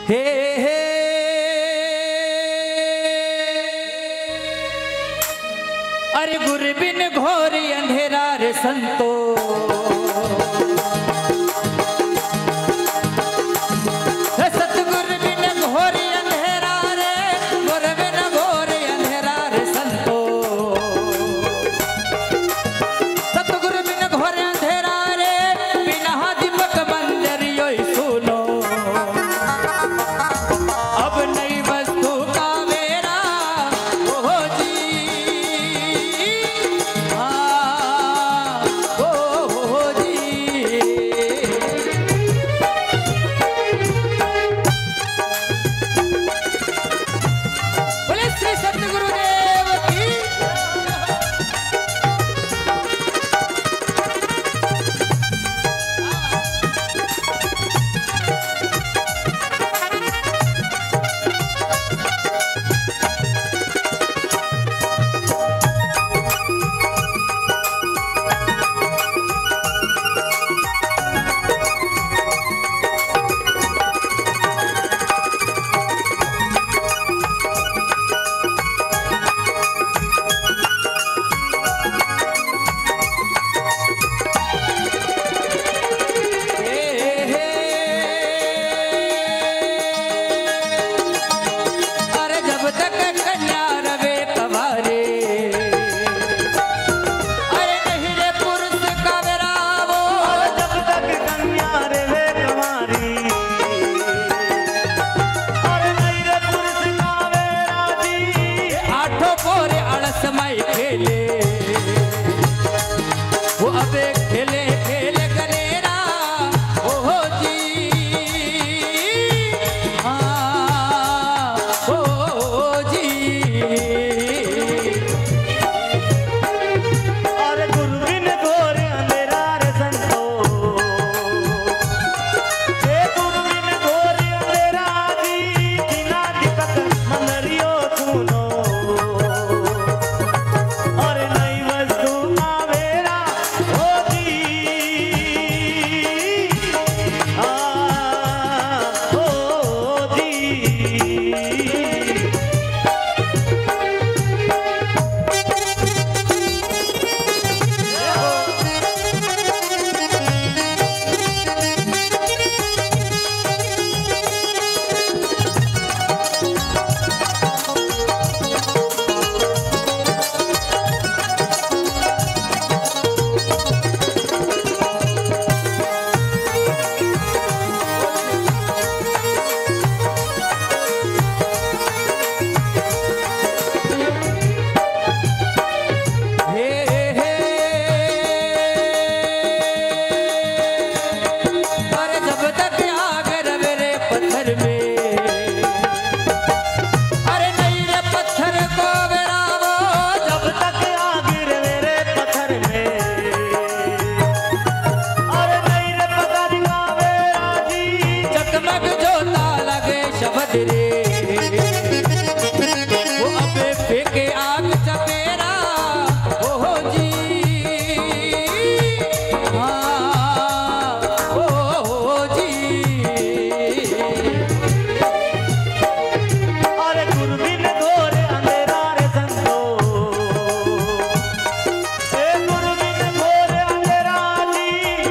हे हे अरे गुरु बिन घोर अंधेरा रे संतो, सतगुरु बिन घोर अंधेरा रे, गुरु बिन घोर अंधेरा रे संतो, सतगुरु बिन घोर अंधेरा रे, बिना दीपक मंजरियो सुनो, अब नई वस्तु का मेरा ओ जी, ओ जी। बोले श्री सतगुरुदेव की।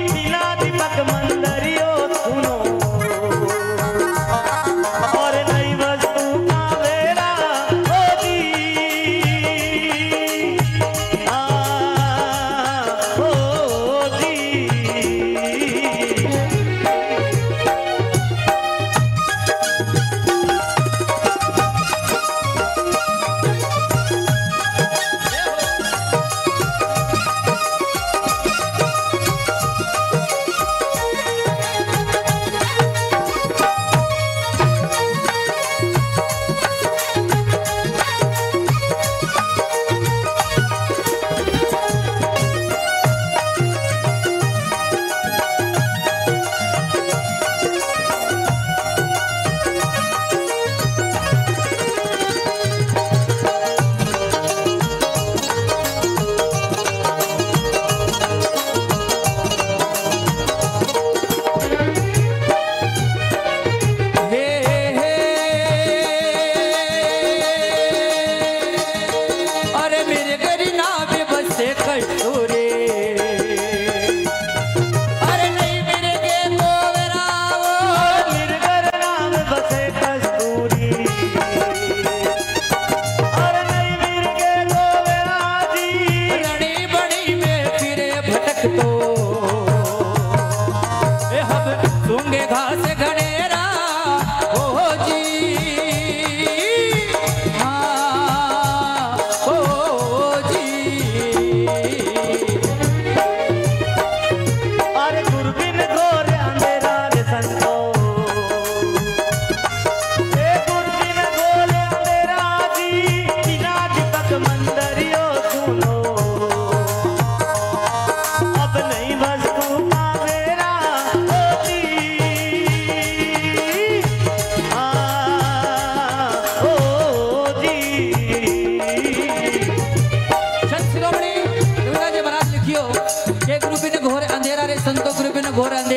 और नहीं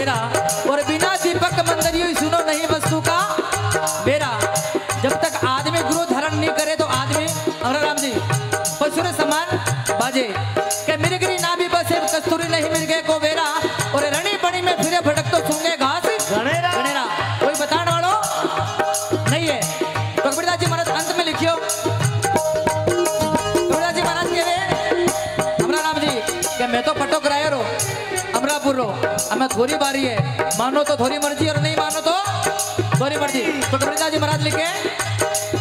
बेरा और बिना दीपक मंदिर सुनो नहीं वस्तु का बेरा। जब तक आदमी गुरु धारण नहीं करे तो आदमी अरे राम जी पशु समान बाजे के मिर्गरी ना भी बसे कस्तूरी नहीं मिल गए को बेरा और रणी बनी में फिरे भटक तो सूंगे घास गणेरा। कोई बताने वालों नहीं है। तो कबीरदास जी महाराज अंत में लिखियो, कबीरदास जी महाराज के हमरा राम जी के मैं तो पटो कराया रो अमरापुर रो हमें थोड़ी बारी है, मानो तो थोड़ी मर्जी और नहीं मानो तो थोड़ी मर्जी। तो कबीरदास जी महाराज लिखे